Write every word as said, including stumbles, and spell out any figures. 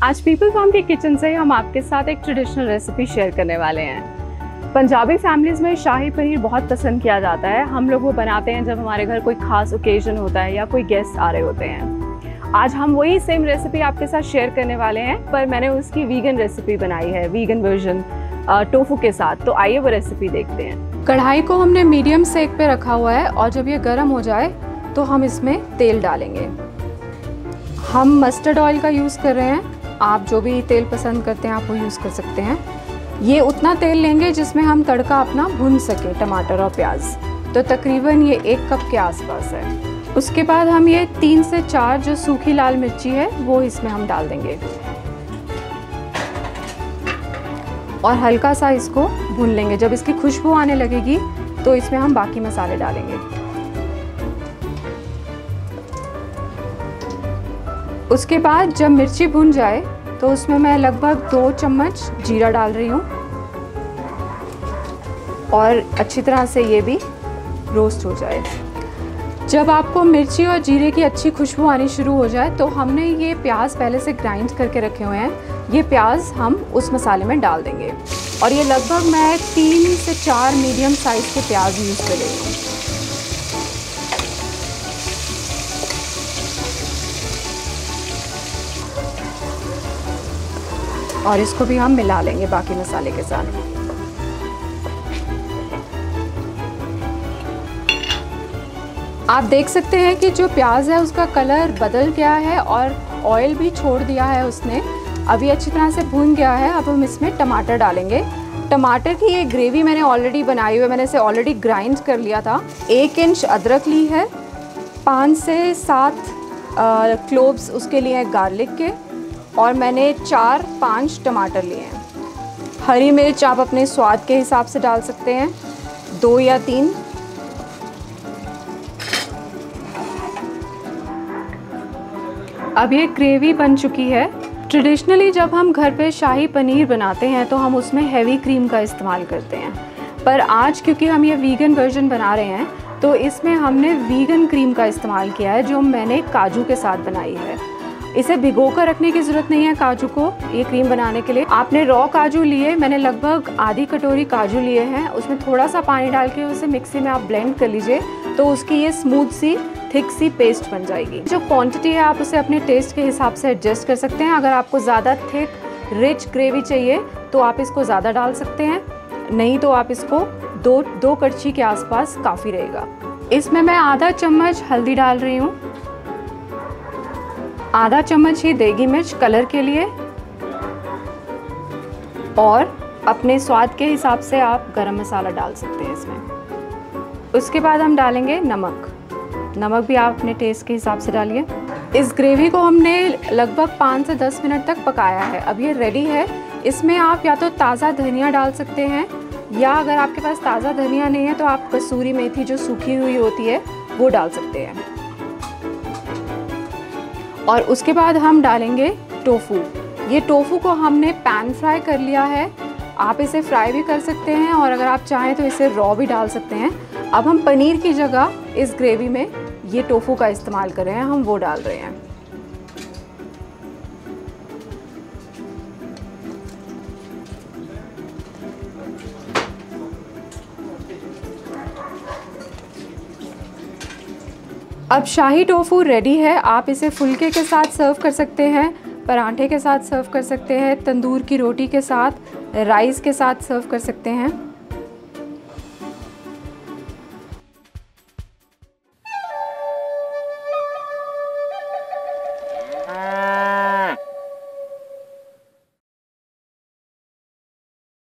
आज people farm के kitchen से हम आपके साथ एक ट्रेडिशनल रेसिपी शेयर करने वाले हैं। पंजाबी फैमिलीज़ में शाही पनीर बहुत पसंद किया जाता है। हम लोग वो बनाते हैं जब हमारे घर कोई खास ओकेजन होता है या कोई गेस्ट आ रहे होते हैं। आज हम वही सेम रेसिपी आपके साथ शेयर करने वाले हैं, पर मैंने उसकी वीगन रेसिपी बनाई है, वीगन वर्जन टोफू के साथ। तो आइए वो रेसिपी देखते हैं। कढ़ाई को हमने मीडियम सेक पे रखा हुआ है और जब ये गर्म हो जाए तो हम इसमें तेल डालेंगे। हम मस्टर्ड ऑयल का यूज़ कर रहे हैं, आप जो भी तेल पसंद करते हैं आप वो यूज़ कर सकते हैं। ये उतना तेल लेंगे जिसमें हम तड़का अपना भून सकें, टमाटर और प्याज। तो तकरीबन ये एक कप के आसपास है। उसके बाद हम ये तीन से चार जो सूखी लाल मिर्ची है वो इसमें हम डाल देंगे और हल्का सा इसको भून लेंगे। जब इसकी खुशबू आने लगेगी तो इसमें हम बाकी मसाले डालेंगे। उसके बाद जब मिर्ची भून जाए तो उसमें मैं लगभग दो चम्मच जीरा डाल रही हूँ और अच्छी तरह से ये भी रोस्ट हो जाए। जब आपको मिर्ची और जीरे की अच्छी खुशबू आनी शुरू हो जाए तो हमने ये प्याज पहले से ग्राइंड करके रखे हुए हैं, ये प्याज हम उस मसाले में डाल देंगे। और ये लगभग मैं तीन से चार मीडियम साइज़ के प्याज यूज़ कर रही हूँ। और इसको भी हम मिला लेंगे बाकी मसाले के साथ। आप देख सकते हैं कि जो प्याज है उसका कलर बदल गया है और ऑयल भी छोड़ दिया है उसने। अभी अच्छी तरह से भून गया है। अब हम इसमें टमाटर डालेंगे। टमाटर की ये ग्रेवी मैंने ऑलरेडी बनाई हुई है, मैंने इसे ऑलरेडी ग्राइंड कर लिया था। एक इंच अदरक ली है, पाँच से सात क्लोव्स उसके लिए गार्लिक के, और मैंने चार पाँच टमाटर लिए हैं। हरी मिर्च आप अपने स्वाद के हिसाब से डाल सकते हैं, दो या तीन। अब ये ग्रेवी बन चुकी है। ट्रेडिशनली जब हम घर पे शाही पनीर बनाते हैं तो हम उसमें हैवी क्रीम का इस्तेमाल करते हैं, पर आज क्योंकि हम ये वीगन वर्जन बना रहे हैं तो इसमें हमने वीगन क्रीम का इस्तेमाल किया है, जो मैंने काजू के साथ बनाई है। इसे भिगो कर रखने की ज़रूरत नहीं है काजू को ये क्रीम बनाने के लिए। आपने रॉ काजू लिए, मैंने लगभग आधी कटोरी काजू लिए हैं, उसमें थोड़ा सा पानी डाल के उसे मिक्सी में आप ब्लेंड कर लीजिए तो उसकी ये स्मूथ सी थिक सी पेस्ट बन जाएगी। जो क्वांटिटी है आप उसे अपने टेस्ट के हिसाब से एडजस्ट कर सकते हैं। अगर आपको ज़्यादा थिक रिच ग्रेवी चाहिए तो आप इसको ज़्यादा डाल सकते हैं, नहीं तो आप इसको दो दो कड़छी के आसपास काफ़ी रहेगा। इसमें मैं आधा चम्मच हल्दी डाल रही हूँ, आधा चम्मच ही देगी मिर्च कलर के लिए, और अपने स्वाद के हिसाब से आप गरम मसाला डाल सकते हैं इसमें। उसके बाद हम डालेंगे नमक। नमक भी आप अपने टेस्ट के हिसाब से डालिए। इस ग्रेवी को हमने लगभग पाँच से दस मिनट तक पकाया है। अब ये रेडी है। इसमें आप या तो ताज़ा धनिया डाल सकते हैं, या अगर आपके पास ताज़ा धनिया नहीं है तो आप कसूरी मेथी जो सूखी हुई होती है वो डाल सकते हैं। और उसके बाद हम डालेंगे टोफू। ये टोफू को हमने पैन फ्राई कर लिया है। आप इसे फ्राई भी कर सकते हैं और अगर आप चाहें तो इसे रॉ भी डाल सकते हैं। अब हम पनीर की जगह इस ग्रेवी में ये टोफू का इस्तेमाल कर रहे हैं, हम वो डाल रहे हैं। अब शाही टोफू रेडी है। आप इसे फुल्के के साथ सर्व कर सकते हैं, पराठे के साथ सर्व कर सकते हैं, तंदूर की रोटी के साथ, राइस के साथ सर्व कर सकते हैं।